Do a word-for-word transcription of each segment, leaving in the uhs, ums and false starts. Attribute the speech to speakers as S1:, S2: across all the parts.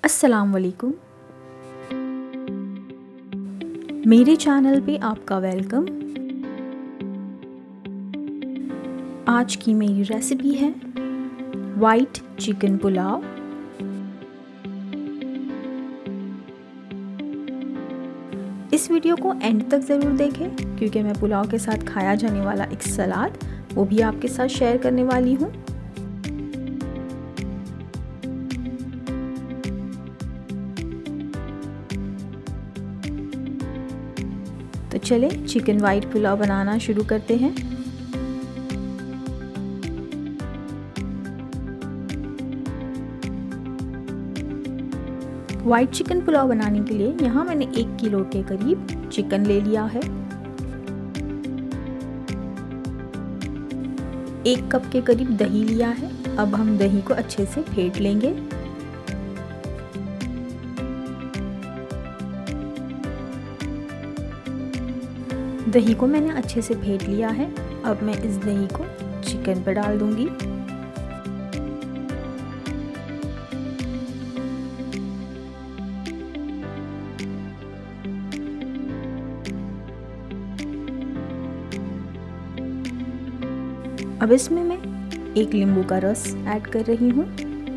S1: अस्सलाम वालेकुम। मेरे चैनल पे आपका वेलकम। आज की मेरी रेसिपी है वाइट चिकन पुलाव। इस वीडियो को एंड तक ज़रूर देखें क्योंकि मैं पुलाव के साथ खाया जाने वाला एक सलाद वो भी आपके साथ शेयर करने वाली हूँ। तो चले चिकन वाइट पुलाव बनाना शुरू करते हैं। वाइट चिकन पुलाव बनाने के लिए यहाँ मैंने एक किलो के करीब चिकन ले लिया है। एक कप के करीब दही लिया है। अब हम दही को अच्छे से फेंट लेंगे। दही को मैंने अच्छे से फेंट लिया है। अब मैं इस दही को चिकन पर डाल दूंगी। अब इसमें मैं एक नींबू का रस ऐड कर रही हूँ।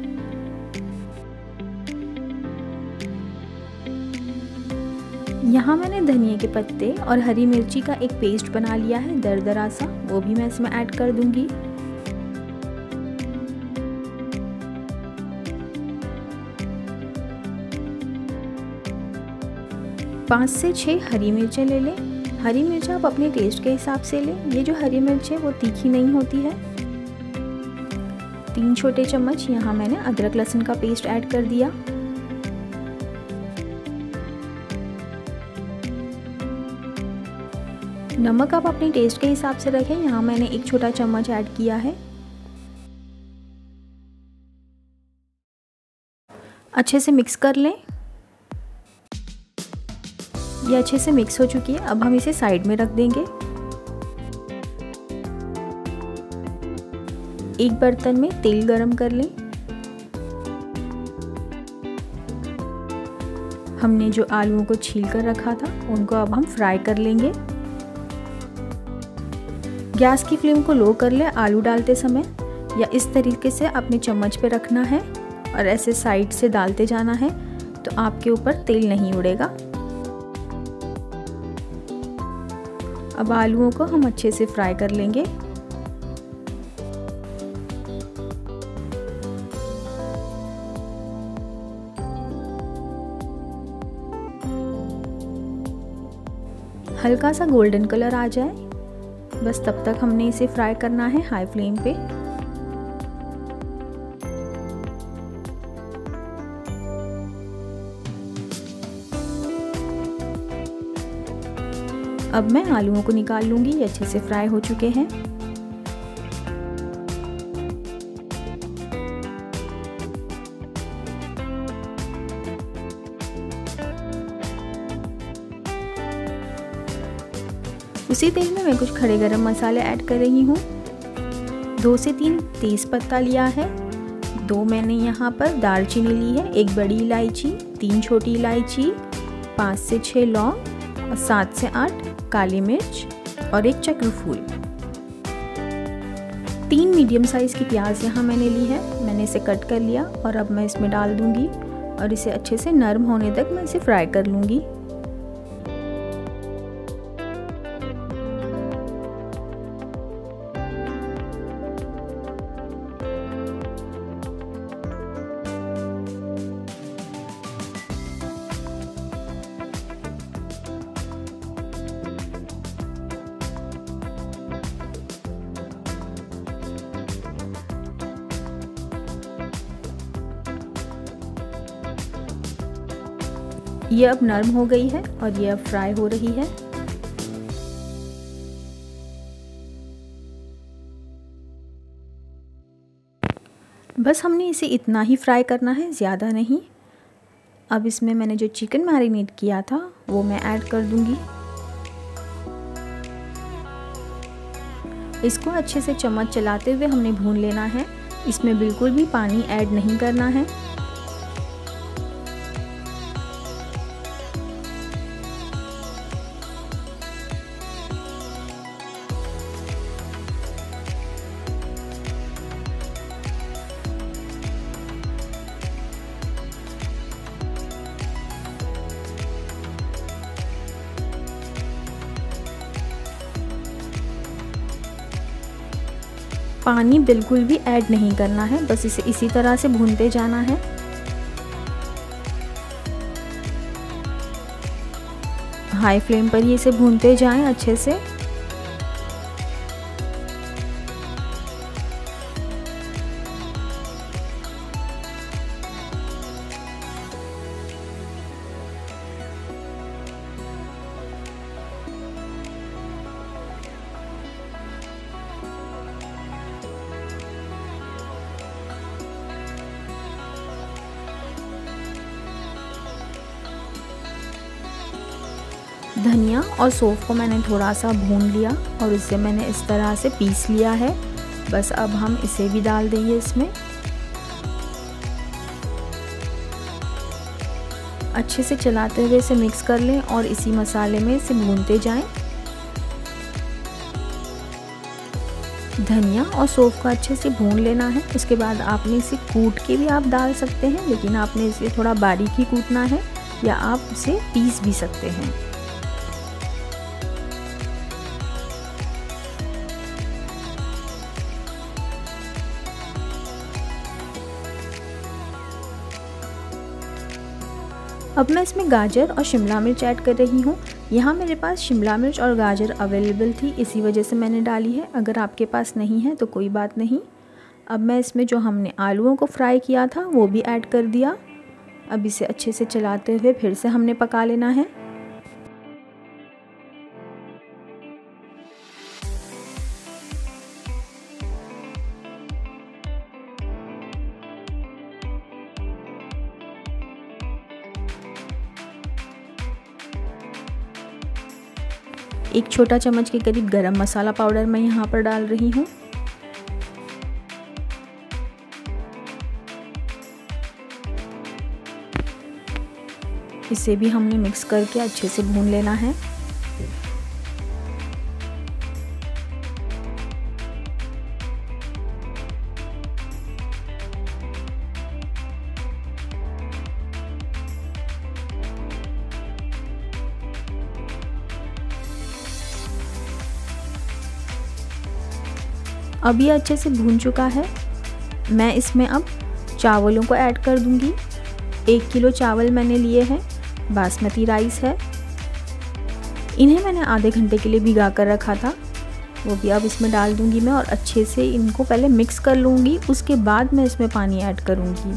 S1: यहाँ मैंने धनिया के पत्ते और हरी मिर्ची का एक पेस्ट बना लिया है दरदरा सा, वो भी मैं इसमें ऐड कर दूंगी। पाँच से छः हरी मिर्चें ले लें। हरी मिर्च आप अपने टेस्ट के हिसाब से लें। ये जो हरी मिर्च है वो तीखी नहीं होती है। तीन छोटे चम्मच यहाँ मैंने अदरक लहसुन का पेस्ट ऐड कर दिया। नमक आप अपने टेस्ट के हिसाब से रखें। यहाँ मैंने एक छोटा चम्मच ऐड किया है। अच्छे से मिक्स कर लें। ये अच्छे से मिक्स हो चुकी है। अब हम इसे साइड में रख देंगे। एक बर्तन में तेल गरम कर लें। हमने जो आलूओं को छील कर रखा था उनको अब हम फ्राई कर लेंगे। गैस की फ्लेम को लो कर ले आलू डालते समय, या इस तरीके से अपने चम्मच पे रखना है और ऐसे साइड से डालते जाना है तो आपके ऊपर तेल नहीं उड़ेगा। अब आलूओं को हम अच्छे से फ्राई कर लेंगे। हल्का सा गोल्डन कलर आ जाए बस तब तक हमने इसे फ्राई करना है हाई फ्लेम पे। अब मैं आलूओं को निकाल लूंगी। ये अच्छे से फ्राई हो चुके हैं। उसी तेल में मैं कुछ खड़े गरम मसाले ऐड कर रही हूँ। दो से तीन तेज पत्ता लिया है। दो मैंने यहाँ पर दालचीनी ली है, एक बड़ी इलायची, तीन छोटी इलायची, पाँच से छः लौंग और सात से आठ काली मिर्च और एक चक्रफूल। तीन मीडियम साइज़ की प्याज यहाँ मैंने ली है। मैंने इसे कट कर लिया और अब मैं इसमें डाल दूँगी और इसे अच्छे से नरम होने तक मैं इसे फ्राई कर लूँगी। ये अब नरम हो गई है और ये अब फ्राई हो रही है। बस हमने इसे इतना ही फ्राई करना है, ज़्यादा नहीं। अब इसमें मैंने जो चिकन मैरिनेट किया था वो मैं ऐड कर दूंगी। इसको अच्छे से चम्मच चलाते हुए हमने भून लेना है। इसमें बिल्कुल भी पानी ऐड नहीं करना है। पानी बिल्कुल भी ऐड नहीं करना है, बस इसे इसी तरह से भूनते जाना है। हाई फ्लेम पर ही इसे भूनते जाएं अच्छे से। धनिया और सौंफ को मैंने थोड़ा सा भून लिया और इसे मैंने इस तरह से पीस लिया है। बस अब हम इसे भी डाल देंगे इसमें। अच्छे से चलाते हुए इसे मिक्स कर लें और इसी मसाले में इसे भूनते जाएं। धनिया और सौंफ को अच्छे से भून लेना है। उसके बाद आपने इसे कूट के भी आप डाल सकते हैं, लेकिन आपने इसे थोड़ा बारीक ही कूटना है, या आप इसे पीस भी सकते हैं। अब मैं इसमें गाजर और शिमला मिर्च ऐड कर रही हूँ। यहाँ मेरे पास शिमला मिर्च और गाजर अवेलेबल थी, इसी वजह से मैंने डाली है। अगर आपके पास नहीं है तो कोई बात नहीं। अब मैं इसमें जो हमने आलूओं को फ्राई किया था वो भी ऐड कर दिया। अब इसे अच्छे से चलाते हुए फिर से हमने पका लेना है। एक छोटा चम्मच के करीब गरम मसाला पाउडर मैं यहाँ पर डाल रही हूँ। इसे भी हमने मिक्स करके अच्छे से भून लेना है। अब ये अच्छे से भून चुका है। मैं इसमें अब चावलों को ऐड कर दूंगी। एक किलो चावल मैंने लिए हैं, बासमती राइस है। इन्हें मैंने आधे घंटे के लिए भिगा कर रखा था, वो भी अब इसमें डाल दूंगी मैं और अच्छे से इनको पहले मिक्स कर लूँगी। उसके बाद मैं इसमें पानी ऐड करूँगी।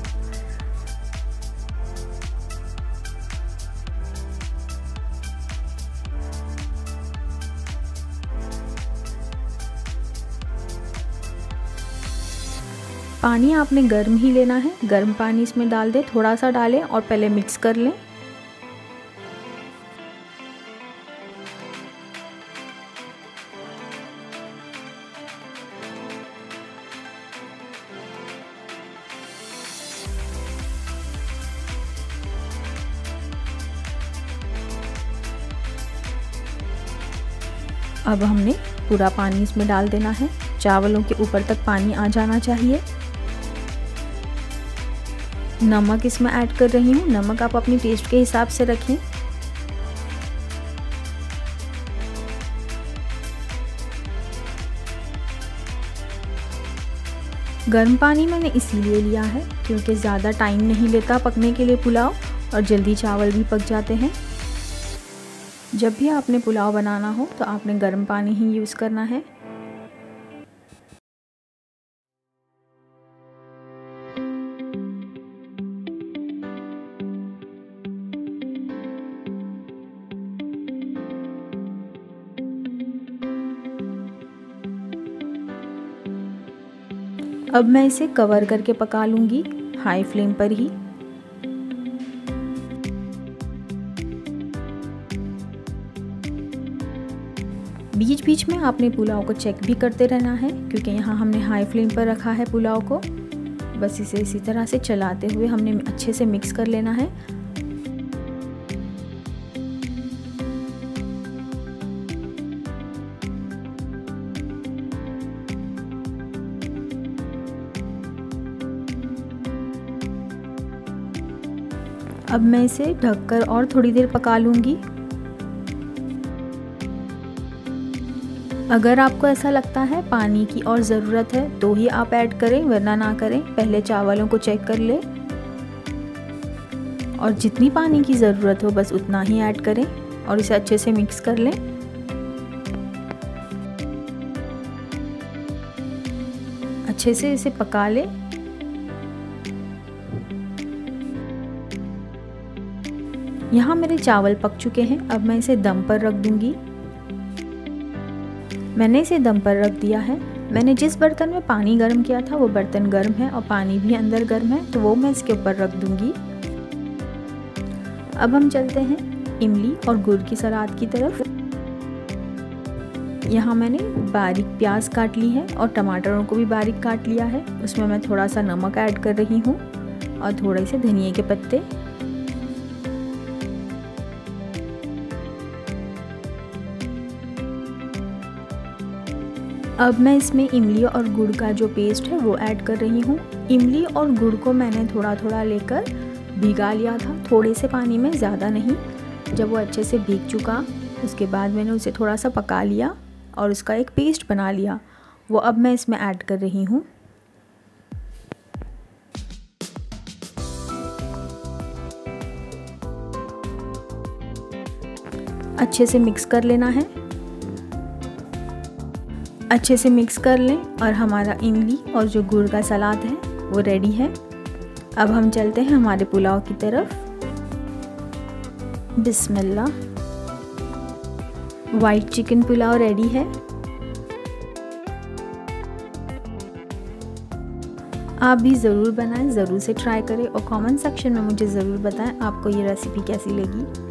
S1: पानी आपने गर्म ही लेना है, गर्म पानी इसमें डाल दें, थोड़ा सा डालें और पहले मिक्स कर लें। अब हमने पूरा पानी इसमें डाल देना है। चावलों के ऊपर तक पानी आ जाना चाहिए। नमक इसमें ऐड कर रही हूँ। नमक आप अपनी टेस्ट के हिसाब से रखें। गर्म पानी मैंने इसीलिए लिया है क्योंकि ज़्यादा टाइम नहीं लेता पकने के लिए पुलाव और जल्दी चावल भी पक जाते हैं। जब भी आपने पुलाव बनाना हो तो आपने गर्म पानी ही यूज़ करना है। अब मैं इसे कवर करके पका लूँगी हाई फ्लेम पर ही। बीच बीच में आपने पुलाव को चेक भी करते रहना है क्योंकि यहाँ हमने हाई फ्लेम पर रखा है पुलाव को। बस इसे इसी तरह से चलाते हुए हमने अच्छे से मिक्स कर लेना है। अब मैं इसे ढककर और थोड़ी देर पका लूँगी। अगर आपको ऐसा लगता है पानी की और ज़रूरत है तो ही आप ऐड करें, वरना ना करें। पहले चावलों को चेक कर लें और जितनी पानी की ज़रूरत हो बस उतना ही ऐड करें और इसे अच्छे से मिक्स कर लें। अच्छे से इसे पका लें। यहाँ मेरे चावल पक चुके हैं। अब मैं इसे दम पर रख दूंगी। मैंने इसे दम पर रख दिया है। मैंने जिस बर्तन में पानी गर्म किया था वो बर्तन गर्म है और पानी भी अंदर गर्म है, तो वो मैं इसके ऊपर रख दूंगी। अब हम चलते हैं इमली और गुड़ की सलाद की तरफ। यहाँ मैंने बारीक प्याज काट ली है और टमाटरों को भी बारीक काट लिया है। उसमें मैं थोड़ा सा नमक ऐड कर रही हूँ और थोड़े से धनिए के पत्ते। अब मैं इसमें इमली और गुड़ का जो पेस्ट है वो ऐड कर रही हूँ। इमली और गुड़ को मैंने थोड़ा थोड़ा लेकर भिगा लिया था, थोड़े से पानी में, ज़्यादा नहीं। जब वो अच्छे से भीग चुका उसके बाद मैंने उसे थोड़ा सा पका लिया और उसका एक पेस्ट बना लिया। वो अब मैं इसमें ऐड कर रही हूँ। अच्छे से मिक्स कर लेना है। अच्छे से मिक्स कर लें और हमारा इमली और जो गुड़ का सलाद है वो रेडी है। अब हम चलते हैं हमारे पुलाव की तरफ। बिस्मिल्लाह। वाइट चिकन पुलाव रेडी है। आप भी ज़रूर बनाएं, ज़रूर से ट्राई करें और कमेंट सेक्शन में मुझे ज़रूर बताएं आपको ये रेसिपी कैसी लगी।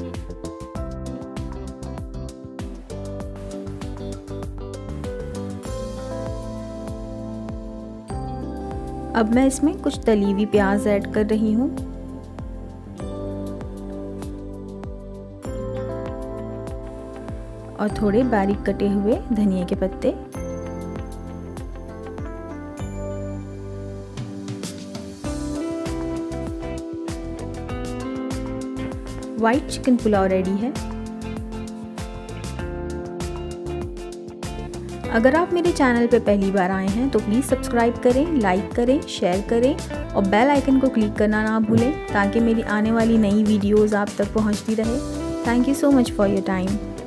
S1: अब मैं इसमें कुछ तली हुई प्याज ऐड कर रही हूँ और थोड़े बारीक कटे हुए धनिया के पत्ते। वाइट चिकन पुलाव रेडी है। अगर आप मेरे चैनल पे पहली बार आए हैं तो प्लीज़ सब्सक्राइब करें, लाइक करें, शेयर करें और बेल आइकन को क्लिक करना ना भूलें ताकि मेरी आने वाली नई वीडियोस आप तक पहुंचती रहे। Thank you so much for your time.